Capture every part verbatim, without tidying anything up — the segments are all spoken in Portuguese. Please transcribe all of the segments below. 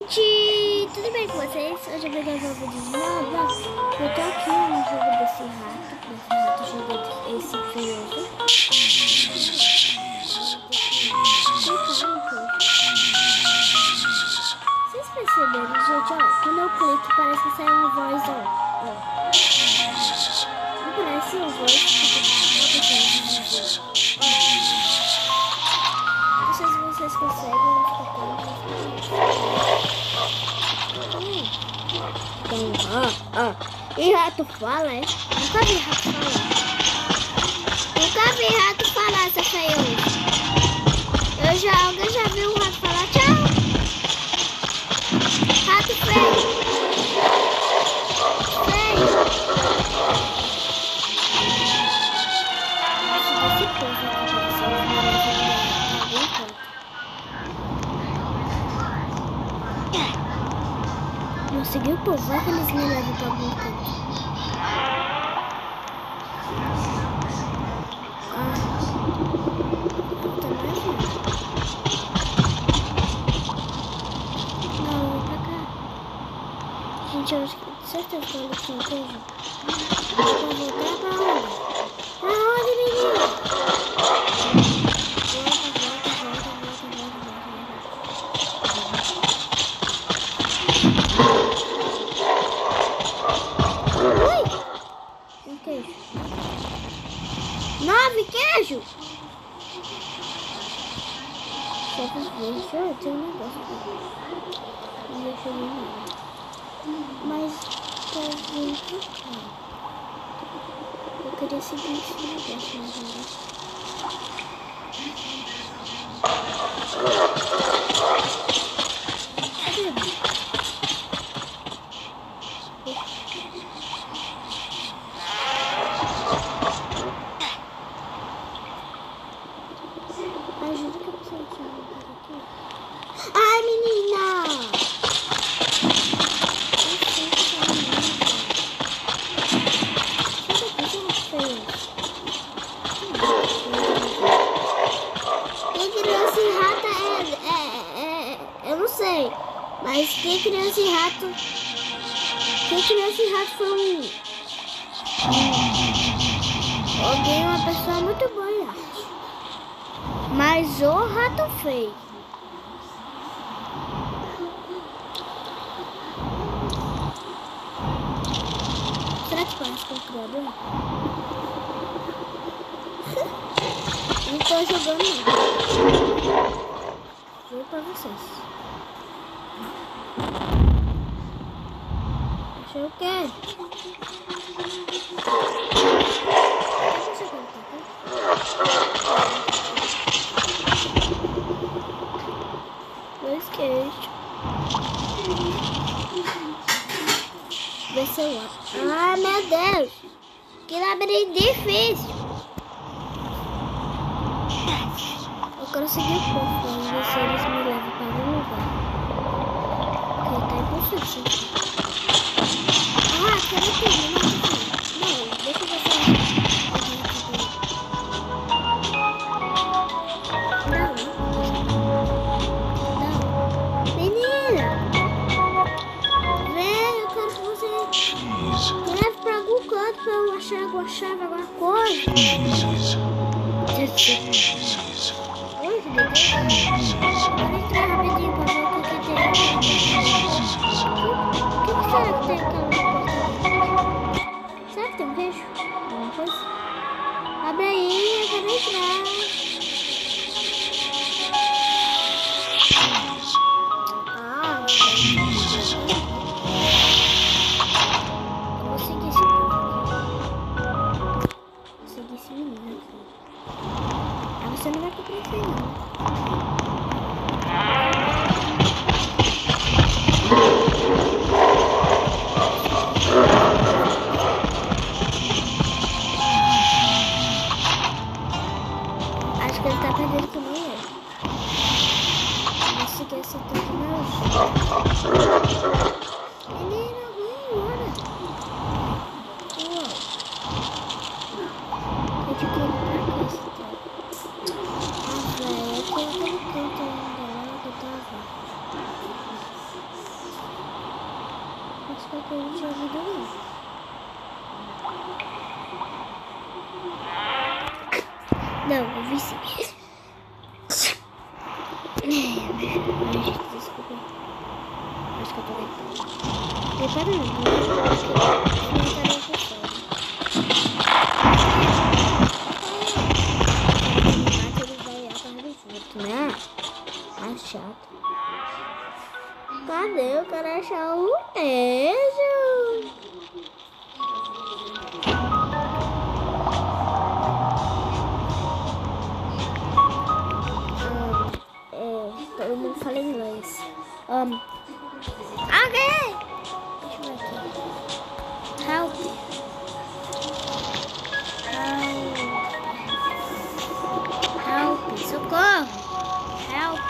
gente! Tudo bem com vocês? Hoje eu vou gravar um vídeo de novo. Eu tô aqui no jogo desse rato, desse rato jogo esse feioso. Vocês perceberam, gente? Ó, quando eu clico parece que sai uma voz, ó. ó. Não parece uma voz que não sei se vocês conseguem escutar. Então, ó, ó. E rato fala, é? Nunca vi rato falar. Nunca vi rato falar, seu feioso. Eu já, alguém já viu um rato falar tchau? Rato feio. Feio. Esse povo aqui pra vocês me levam pra algum canto. Não seguir o povo, vai que eles me levam pra algum canto. Ah, não tá mais nada. Não, vou pra cá. Gente, eu acho que certeza que eles estão coisa. Eu vou voltar pra onde? Pra onde, menino? Volta, volta, volta, volta, volta, volta. Ui! Um queijo. Nove queijos! Só que deixa eu ter um negócio aqui. Não deixa eu ver nada. Mas tá vindo pra cá. Eu queria seguir esse negócio, mas não. Ajuda que eu preciso tirar uma coisa aqui. Ai, menina! Quem criou esse rato é, é, é... Eu não sei. Mas quem criou esse rato... Quem criou esse rato foi um... Alguém, uma pessoa muito boa em arte. Mas o rato feio. Será que parece com o criador? Não tô jogando não. Vou pra vocês. Achei o quê? Dois queijos. Vê se eu acho. Ah, meu Deus! Que labirinto difícil! Eu quero seguir o povo pra ver se eles me levam para algum lugar. Porque tá impossível. Ah, quero tudo. Não, deixa eu ver se eu pra eu achar alguma chave, alguma coisa. Jesus. Jesus. Oi, que delícia. Vou entrar rapidinho pra ver o que que tem. O que, que será que tem aquela porta? Será que tem um queijo? Alguma coisa? Abre aí, eu quero entrar. Ah, Jesus. Esse menino aqui. Ah, você não vai compreender não. Acho que ele tá perdendo que nem eu. Vou seguir esse tanto meu. Menina, vem, bora. Uau. Eu te coloco pra esse tempo. Ah, velho, eu tô naquele canto ainda lá que eu tava. Eu não tinha ouvido não. Não, eu vi sim. Ai, gente, desculpa. Acho que eu tô gritando. Preparando, né? Acho que eu não estaria gostando. Ele vai ir atrás do fruto, né? Mais chato. Cadê? Eu quero achar o beijo. Um, é, todo mundo fala inglês. Um, okay. Deixa eu ver aqui. Help. Help. Help. Socorro. Help.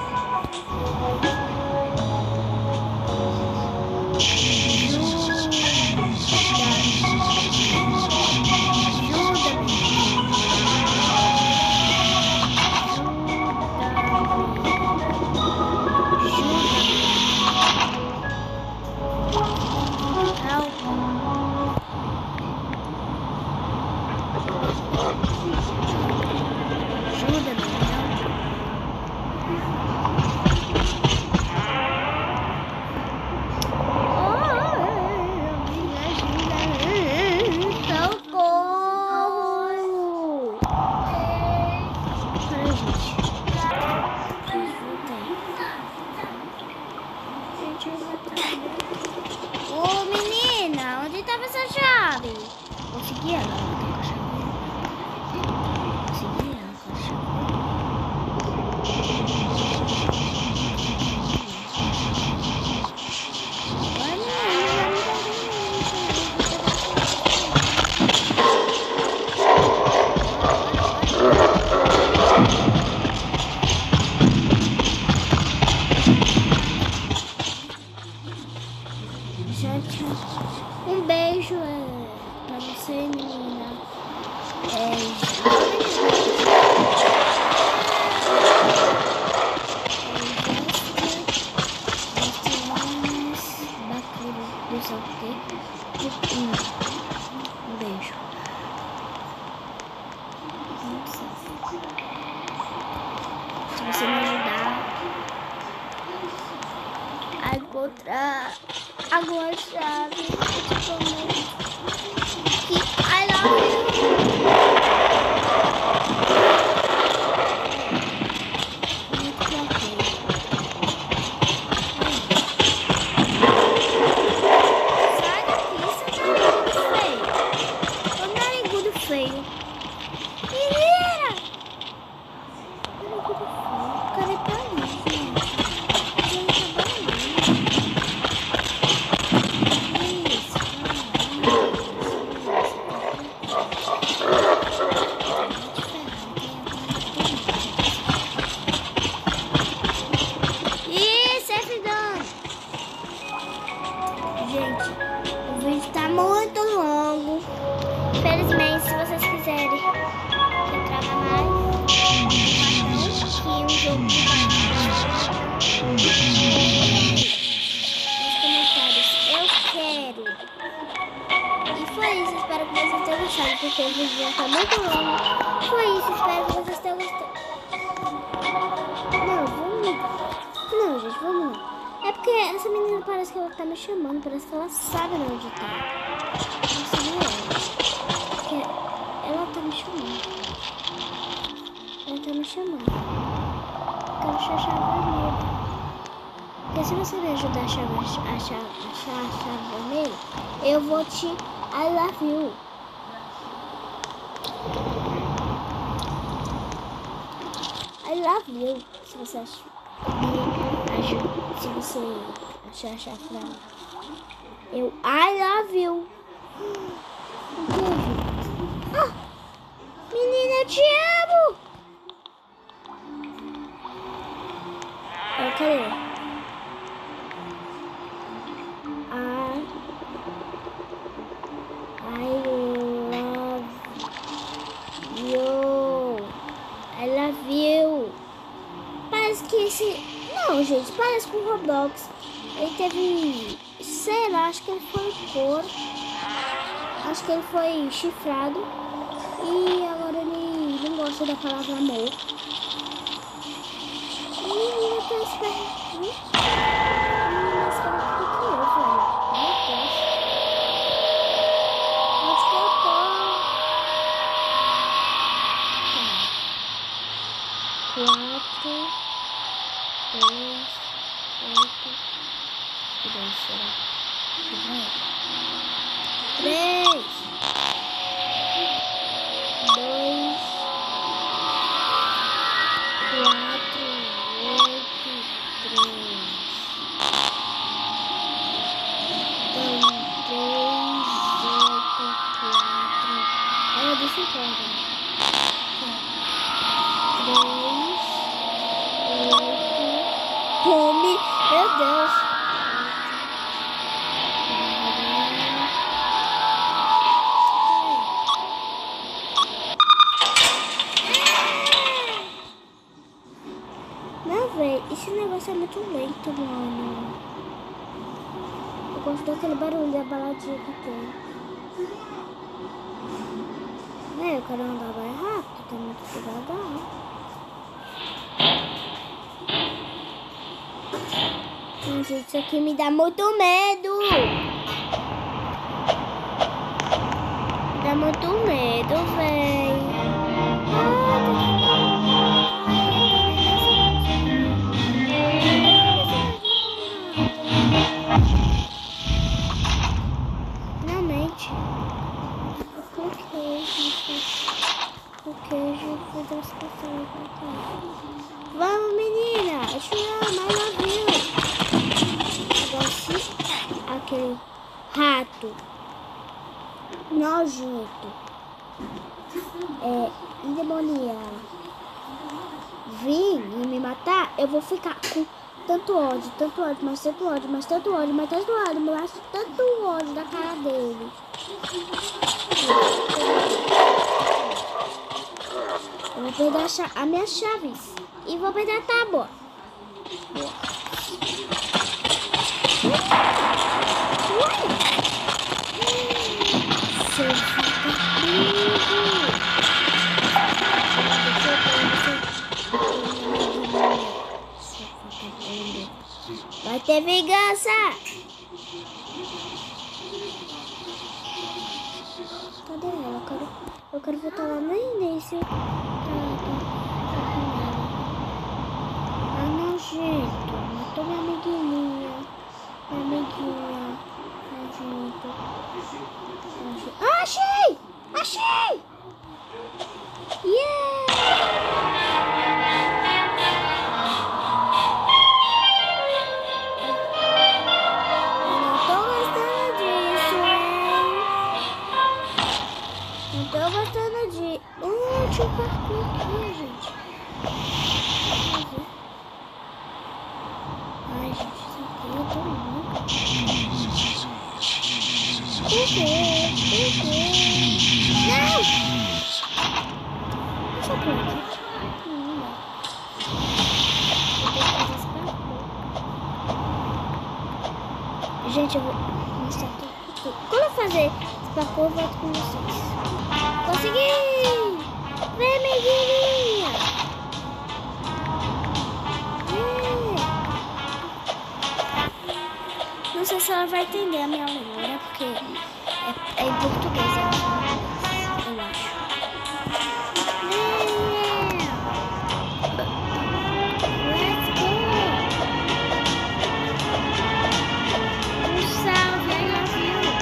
Ô menina, onde estava essa chave? Consegui ela, ela tá com a chave. Consegui ela com a chave. Um beijo é, pra você, menina. É, um beijo. Se você me ajudar a encontrar agora a chave, eu te prometo que I love you. Sai daqui, seu narigudo feio. Ô narigudo feio. Menina! Narigudo feio. Cadê pra mim, gente? Gente, o vídeo tá muito longo. Infelizmente, se vocês quiserem entrar mais, um jogo de nos comentários, eu quero. E foi isso, espero que vocês tenham gostado, porque o vídeo já tá muito longo. Foi isso, espero que vocês tenham gostado. Não, vamos. Não, gente, vamos lá. É porque essa menina parece que ela tá me chamando, parece que ela sabe onde tá. Não sei ela. Porque ela tá me chamando. Ela tá me chamando. Quero achar a chave vermelha. Porque se você me ajudar a achar, achar, achar a chave vermelha, eu vou te I love you. I love you. Se você achar. Se você achar a chave pra ela. Eu I love you. Um beijo. Ah, menina, eu te amo. Eu cadê? I, I love you. I love you. Parece que esse... Não, gente, parece com o Roblox. Ele teve sei lá, acho que ele foi couro. Acho que ele foi chifrado. E agora ele não gosta da palavra amor. E ele tá esperto. Ele é mais esperto do que eu, velho. Meu Deus. Onde que eu tô? Tá. Quatro. Dois. Oito. Dois, será? Três. Dois. Quatro. Oito. Três. Então, três. Oito. Quatro. Aí eu disse quatro. Três. Oito. Come. Meu Deus. Esse negócio é muito lento, mano. Eu gosto daquele barulho da baladinha que tem. É, eu quero andar mais rápido, tá muito devagar. Mas isso aqui me dá muito medo. Me dá muito medo, velho. Finalmente. O queijo. O queijo foi das pessoas. Vamos, menina. Deixa eu mais novinho. Negócio. Aquele rato nojento. É endemoniado. Vir e me matar, eu vou ficar com tanto ódio, tanto ódio, mas tanto ódio, mas tanto ódio, mas tanto ódio, mas tanto ódio da cara dele. Eu vou perder a, chave, a minha chaves e vou perder a tábua. Seu vagabundo. Vai ter vingança! Cadê ela? Eu quero, eu quero voltar lá no início. Tá, tá, tá. Ah, nojento. Matou minha amiguinha. Minha amiguinha. Nojento. Nojento. Ah, achei! Achei! Yeah! Tô gostando de... Uh, tinha um parkour aqui, gente. Ai, gente, isso aqui eu tô muito... Por quê? Por quê? Não! Deixa eu pôr aqui. Não, não. Eu tenho que fazer esse parkour. Gente, eu vou mostrar tudo. Quando eu fazer esse parkour, eu volto com vocês. Consegui! Vem, amiguinha! É. Não sei se ela vai entender a minha língua, né? Porque é, é em português, ela fala inglês, eu acho. Let's go! Um salve, I love you!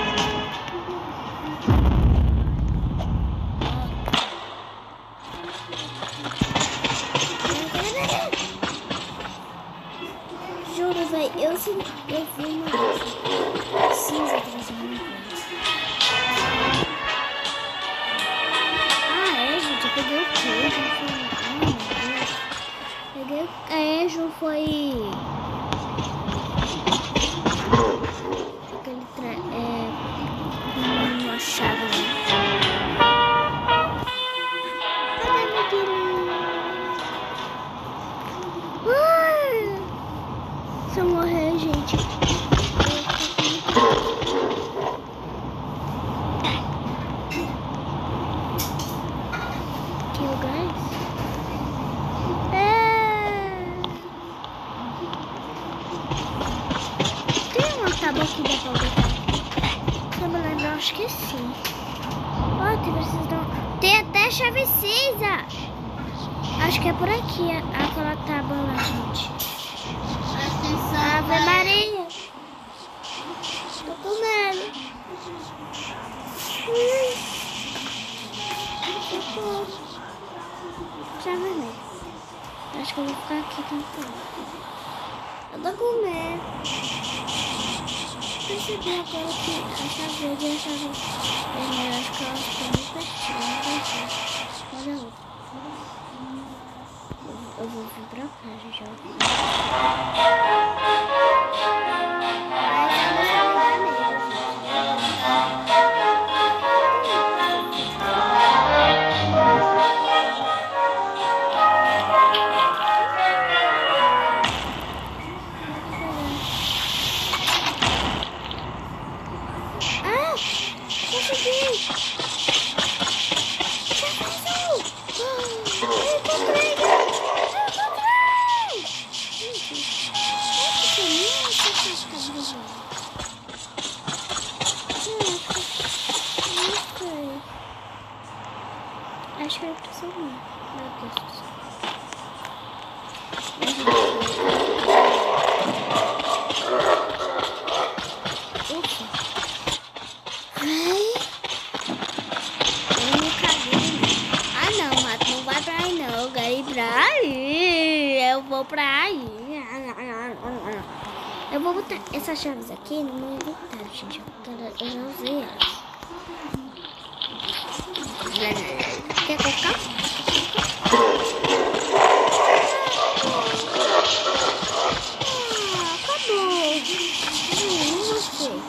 Juro, velho, eu, eu vi uma cinza atrás de mim. Ah, é, gente, eu peguei o queijo. Foi... Ah, meu Deus. Peguei o queijo, foi... Aquele tra... É... Uma chave, né? Cadê meu filho? Ah! Se eu morrer, gente, eu Tem uma tábua que dá pra botar. Se eu me lembro, eu acho que sim. Ó, tem, precisam... tem até chave cinza. Acho que é por aqui, aquela tábua lá, gente. Ave Maria. Tô com medo. Hum. Chave vermelha. Acho que eu vou ficar aqui tentando. Eu tô com medo. Percebi agora que a chave verde e a chave vermelha, acho que elas estão muito pertinho. Olha a outra. Eu vou vir pra cá, gente. Ah! Consegui! Acho que eu preciso ir. Meu Deus do céu. Ufa. Ai. Eu me caguei. Ah, não, Mato. Não vai pra aí, não. Eu quero ir pra aí. Eu vou pra aí. Eu vou botar essas chaves aqui no meu inventário, gente. Eu já usei elas. Quer colocar? Ah, acabou. Hum, não gostei.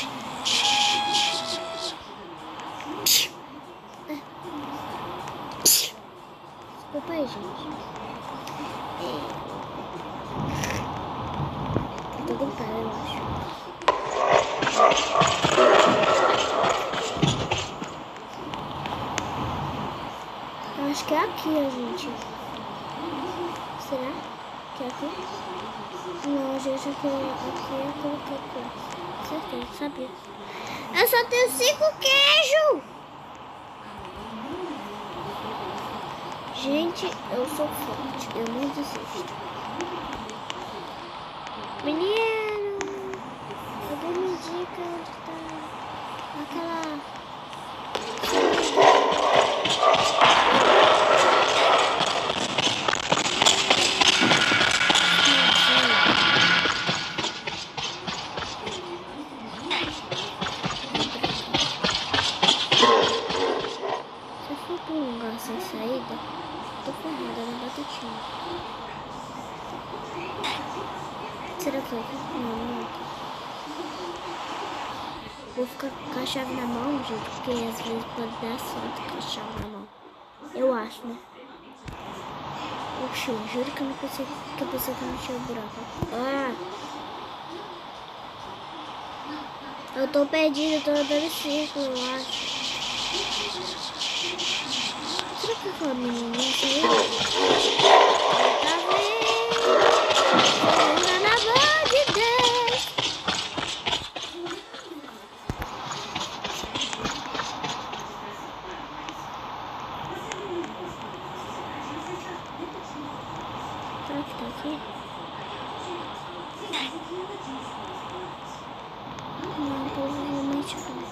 Desculpa aí, gente. Tá tudo em paz, eu acho. Eu acho que é aqui, gente. Será que é aqui? Não, gente, aqui é aqui, é aqui, aqui. Certeza, sabia. Eu só tenho cinco queijos. Gente, eu sou forte. Eu não desisto. Menino, alguém me indica onde tá aquela... sem saída, tô ferrada na batutinha. Será que eu vou? Não, não. Vou ficar com a chave na mão, gente, porque às vezes pode dar sorte com a chave na mão. Eu acho, né? Oxe, eu juro que eu não pensei que eu pensei que não tinha buraco. Ah! Eu tô perdido, eu tô andando círculo, eu acho. Será que foi a menininha que eu? Tá vendo? Na voz de Deus. Será que tá aqui? Não, provavelmente não.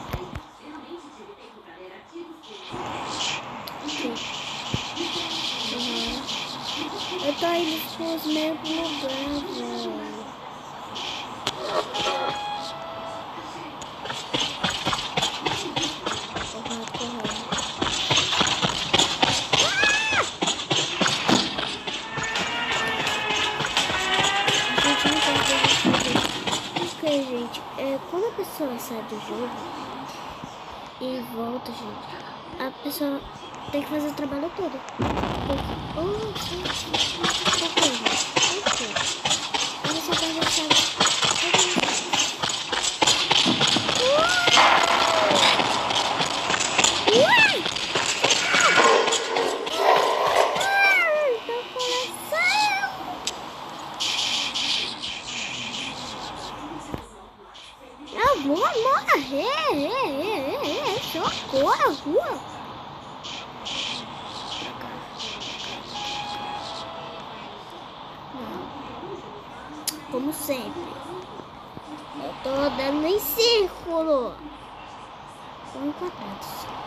Eu tô indo pros mesmos lugares, velho. Correndo, correndo. Gente, não tem que porque, gente, é, quando a pessoa sai do jogo e volta, gente, a pessoa tem que fazer o trabalho todo. Oh, gente. Por que, gente? Por quê? Olha só pra deixar. Uai! Ai, meu coração! Morra, morra! É, é, é, é, é. Só corra, rua. Não. Como sempre. Eu tô andando em círculo. Vamos quadrados.